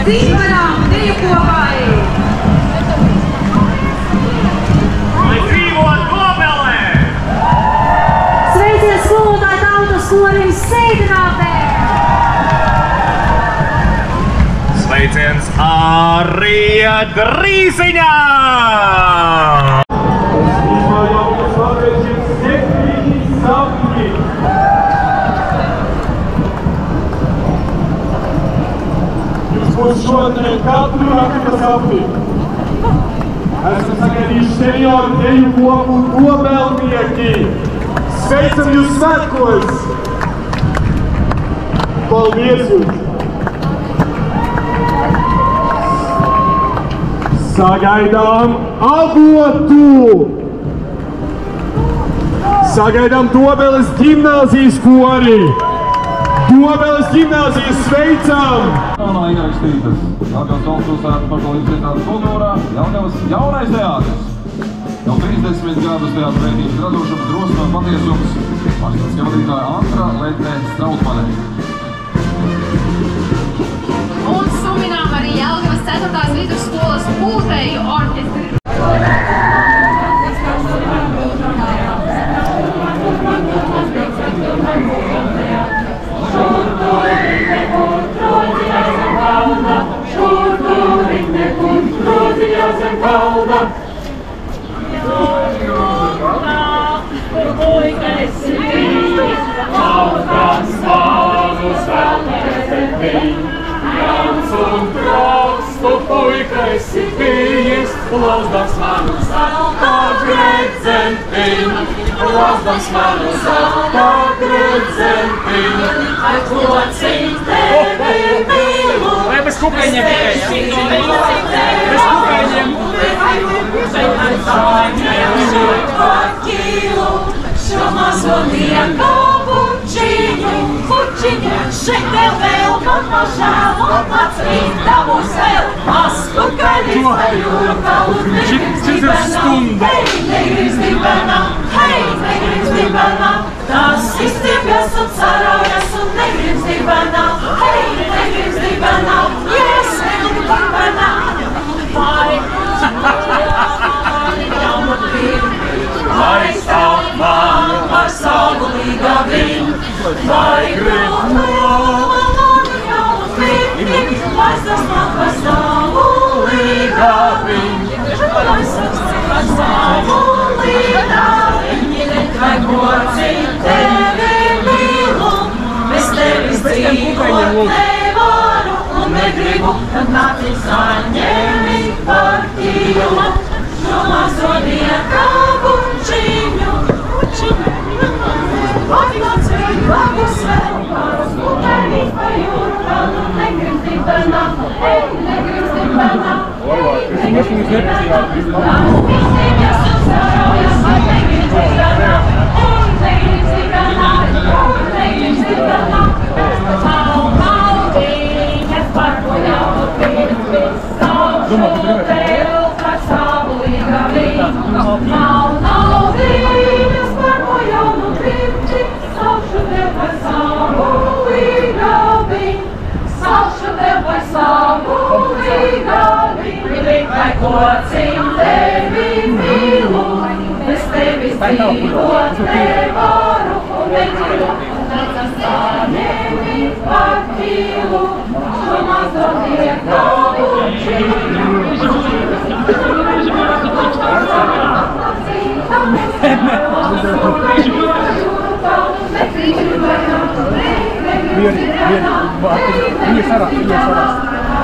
J: Zīvarām divkopai!
K: Lai dzīvo Dobelē!
J: Sveiciens skolotāju tautas korim Sēdinātē!
K: Sveiciens arī Drīziņā!
D: Uz šodien katru nakti sapni. Esam sagaidījuši senioru deju kopu Dobelnieki. Sveicam jūs svētkos! Paldies jums! Sagaidām avotu! Sagaidām Dobeles ģimnāzijas kori! Dobeles ģimnāzijas sveicam!
E: No ierakstības Latvijas galvaspilsētas pašvaldības iestādes kultūrā Jelgavas jaunais teātris. Jau trīsdesmit gadus teātra veidības radošums, drosme un patiesums. Pārstāvniskā vadītāja Antra Leitne Strautmane.
F: Un suminām arī Jelgavas ceturtās vidusskolas pūtēju orķestri.
J: Losdams manu zelta gredzentiņu, losdams manu zelta gredzentiņu, ar kocīt tevi mīlu. Vai bez kukaiņiem tikai, ja? Bez kukaiņiem. Ar saņēmšot par kilu, šo mazo lieko pučiņu, pučiņu. Šeit tev vēl man mažēl, un pats rīt tavus vēl. Masku kaļīs par jūru kalu, negribs dibenā. Hei, negribs dibenā, hei, negribs dibenā. Tas izstiepjas un saraujas un negribs dibenā. Hei, negribs dibenā, yes, negribs dibenā. Vai, jaunu pirmi, vai stāv man par savu līgaviņu. Vai grūtu, jaunu pirmi, vai stāv man par savu līgaviņu. Vai stāv par savu līgaviņu. Vai kocīt tevi mīlu, bez tevis dzīvot nevaru un negribu, kad nāci saņemi par kilu. Šo mazo lieka pučiņu, pučiņu. Atnāc vēl labus vēl, pārus puteņus pa jūru kalu, negribs dibenā, hei, negribs dibenā. Negribs dibenā, tās izsīgas un saraujas, negribs dibenā, hei, negribs dibenā, negribs dibenā. Mau, mau, viņas par ko jaunu pirmi, saušu tev par savu līgaviņu. Mau, mau, viņas par ko jaunu pirmi, saušu tev par savu līgaviņu. Saušu tev par savu līgaviņu. Vai kocīt tevi mīlu, bez tevis dzīvot nevaru un negribu. Tad saņemi par kilu, šo mazo lieka pučiņu.
I: Viņa sarās, viņa sarās.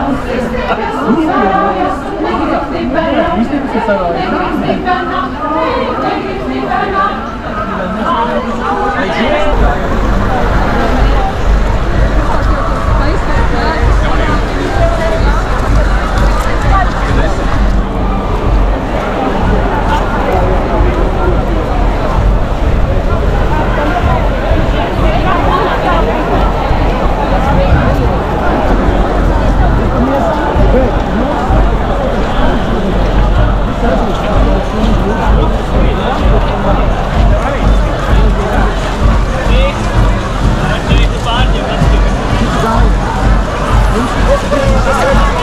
I: Viņš
J: Thank you.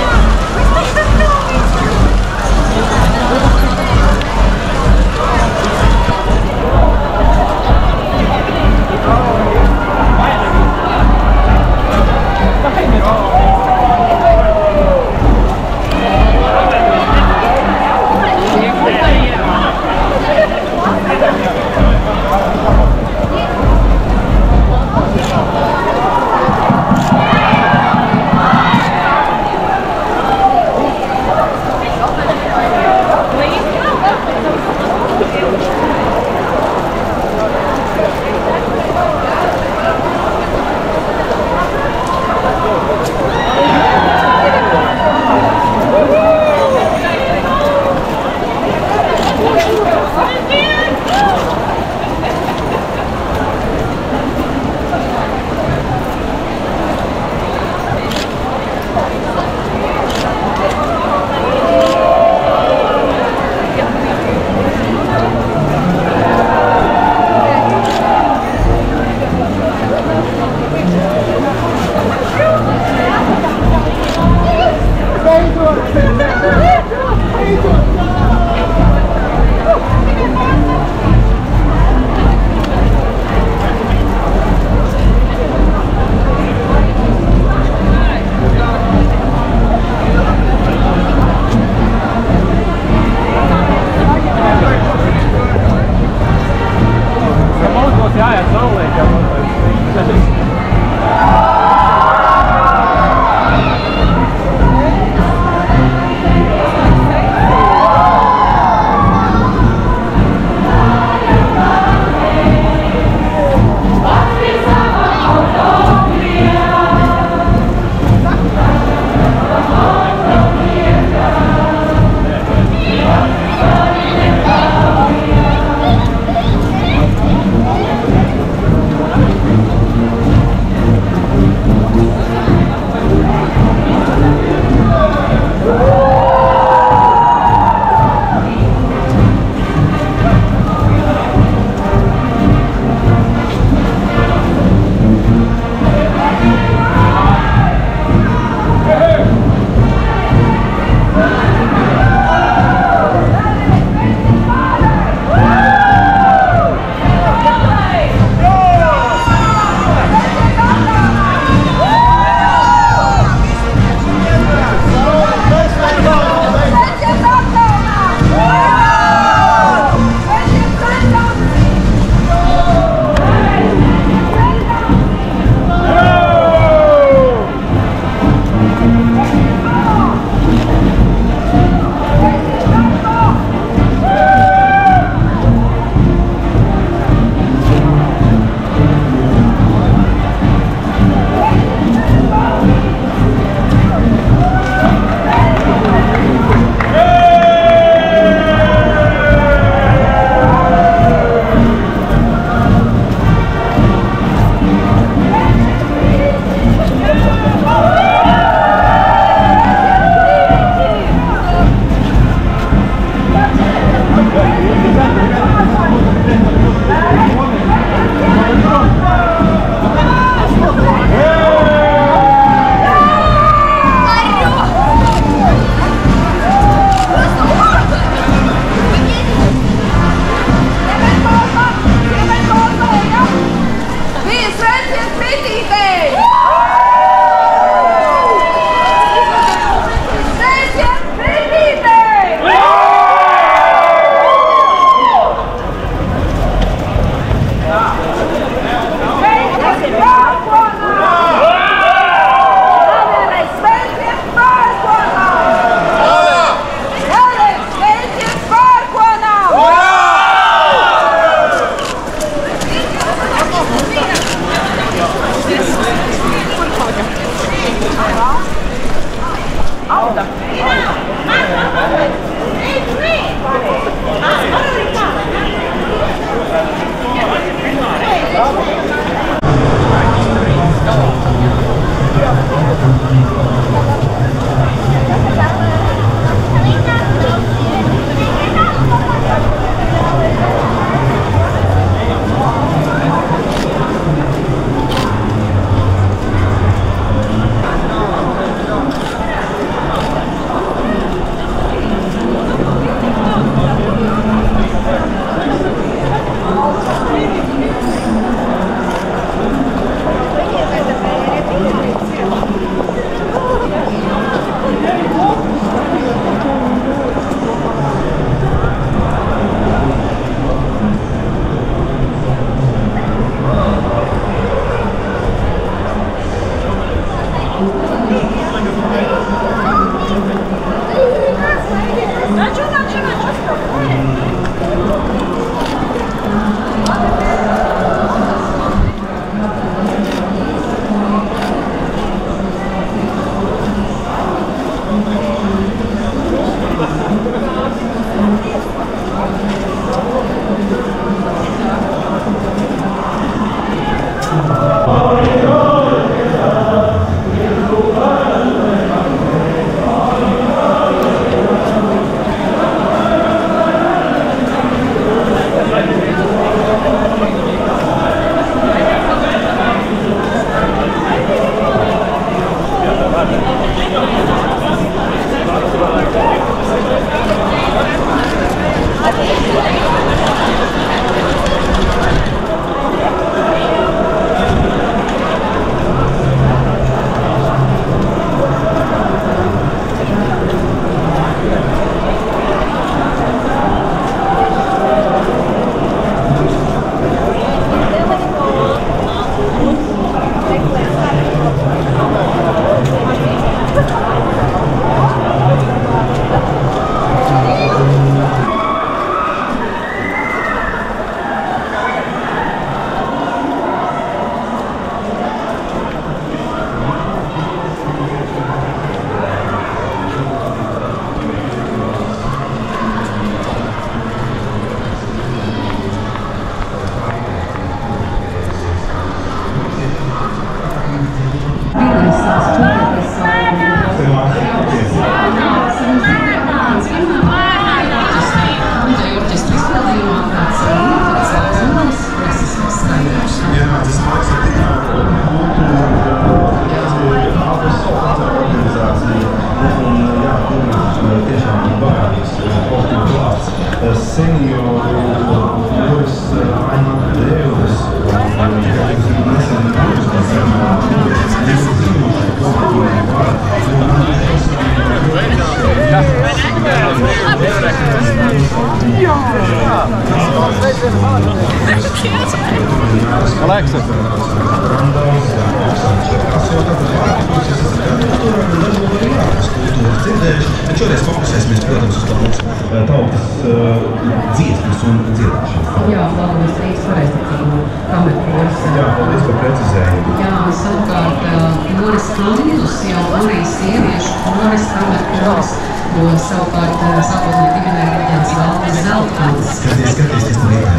L: dziedājuši, bet šoreiz fokusēsimies, protams, uz to mūsu tautas dziesmas un dziedāšanu.
M: Jā, labas Rīgas pareizticību kamerkoris.
L: Jā, paldies par precizējumu.
M: Jā, un savukārt koris Kandus jau arī sieviešu koris kamerkoris, ko savukārt sākotnēji dibināja Latvians Valdes Zeltkans.
L: Skaties, skaties, tas tur ir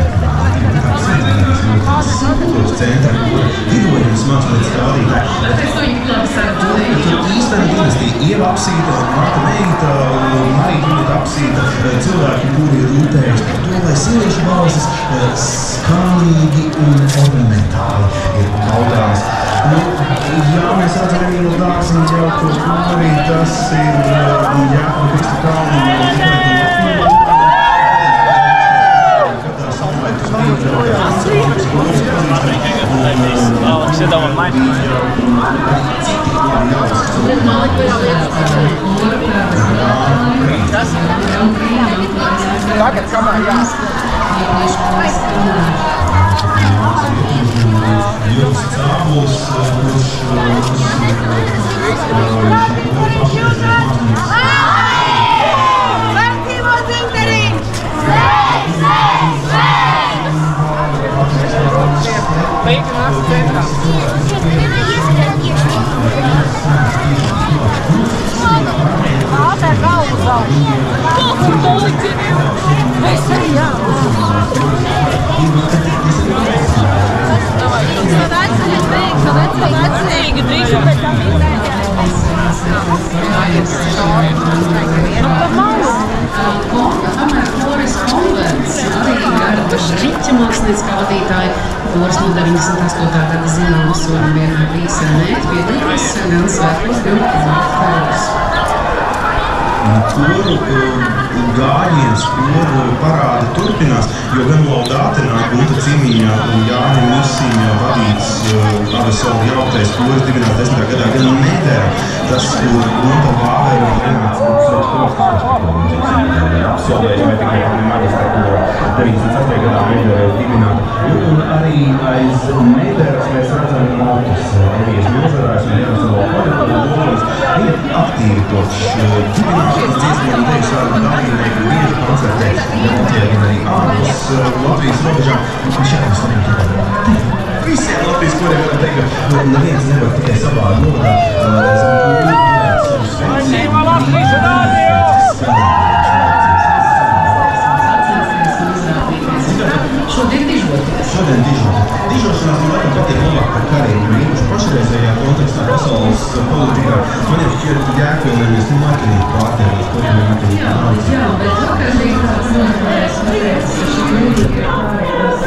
L: kultūras centra, lidojums mākslinieks rādītāji.
M: Bet es to viņi labi sarunēju.
L: Tur īstena dinastija Ieva apsīta, Marta Meita, Marija Julita apsīta, cilvēki, kuri rūpējas par to, lai sieviešu balsis skanīgi un ornamentāli ir audās. Nu, jā, mēs redzam Emīlu Dārziņu jau tur kuri, tas ir Jākapa Krista Kalnu.
K: Alex, sit down on my
I: Tagad kamēr jā.
L: Jūs cābos, kurš
M: Mākslinieckā vadītāja koris no deviņdesmit astotā gada zināmas un vienmēr bijis nēt piedalījās gan svētkos, gan koris.
L: Koru gājiens, koru parādi turpinās, jo gan Laudātenā, Gunta Cimiņa un Jāni Misiņa vadīts abas savu jauktais koris dibināts desmitā gadā, gan Mēdērā, tas Gunta Vāvera un Renāts absolvēja vai tikai magistratūra deviņdesmit sastajā gadā Mēdērā dibināta. Un arī aiz Mēdēras mēs redzam Maltus, Evijas Milzerājs un Jaroslavā Poļakovas. Viņi aktīvi toč dibināšanas dziesmu un deju svētku dalībnieku bieži koncertē gan Latvijā, gan arī ārpus Latvijas robežām. Un šeit mēs varam tikai visiem Latvijas koriem varam teikt, ka neviens nevar tikai savā novadā savus
M: Šodien dižoties.
L: Šodien dižoties. Dižošanās man laikam patīk labāk par kariem, jo īpaši pašreizējā kontekstā pasaules politikā. Man ir šķiet jēgpilnēmies marketingu pārtērus, kuriem ir marketingu pārtērus.
M: Jā, bet vakar bija tāds nozīmēs, pateicis, ka šī mūzika ir pārējās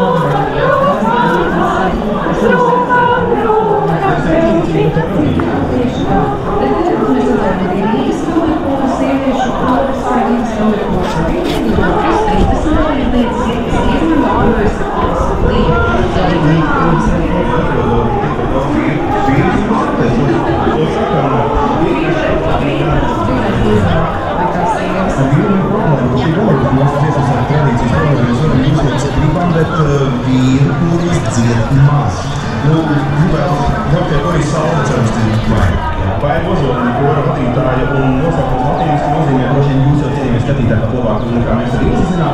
L: bet vīru kuras dzied maz. Nu, gribētu Latvijā koris Salda cerams ir vajag. Paēd Ozolina kora vadītāja un nosaukums latīniski nozīmē, droši vien jūs jau cienījumi skatītāji pat labāk, nekā mēs arī izzinām.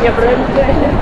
B: Ja bremzē.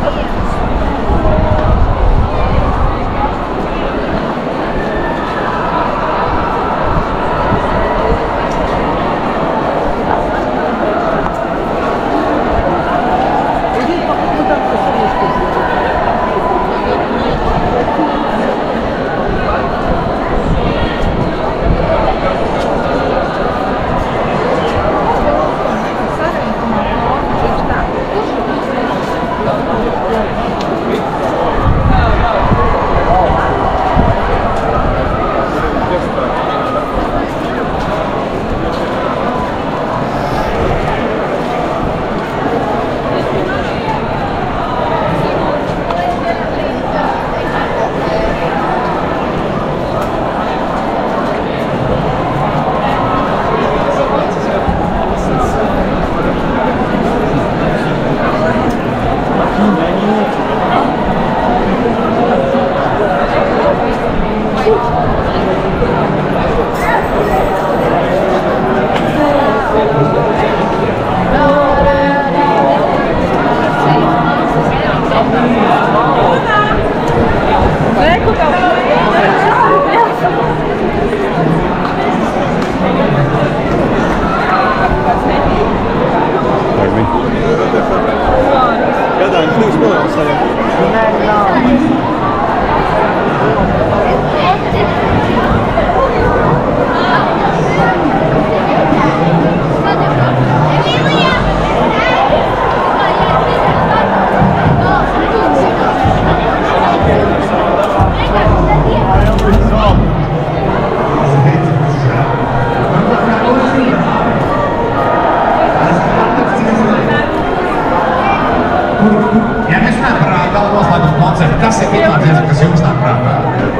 C: Kas ir pirmā dziesma, kas jums nāk prātā?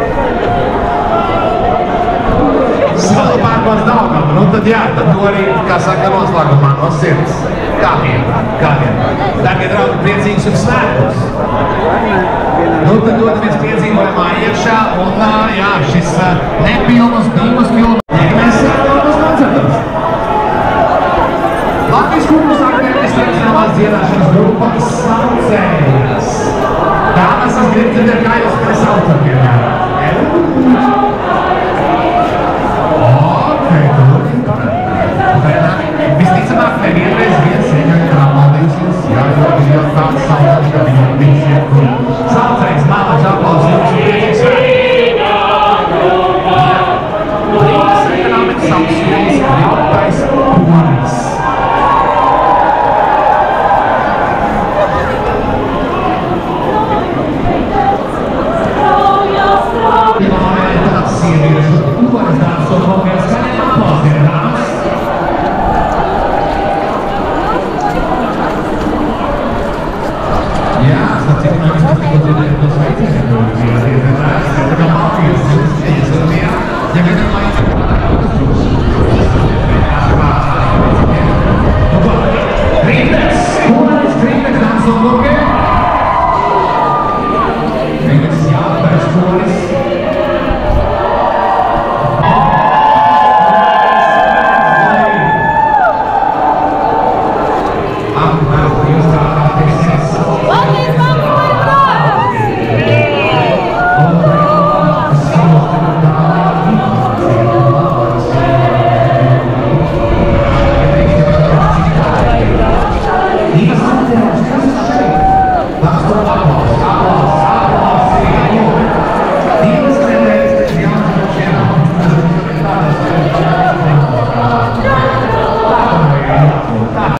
C: Salpērkos Daugava, nu tad jā, tad to arī, kā saka, noslēgumā no sirds. Kādiem, kādiem. Darbie draugi, priecīgs un svētkos. Nu tad dodamies piedzīvojumā iekšā un jā, šis nepilnus divus kilometrus. Mēs sākam koncertos. Latvijas kultūras akadēmijas tradicionālās dziedāšanas grupas saucējas. Dāmas, es gribu dzirdēt, kā jūs mani saucat, piemēram. Ok, tur. Visticamāk, nevienreiz viens sieņoja krāmaldīsies, jā, jo ir jau tāds saucams, ka viņam visiem, kur saucējs mālaģis aplausi jums un priecīgs svētki. Rīgas ekonomikas apsvērts Lieltais Polis. Rīgas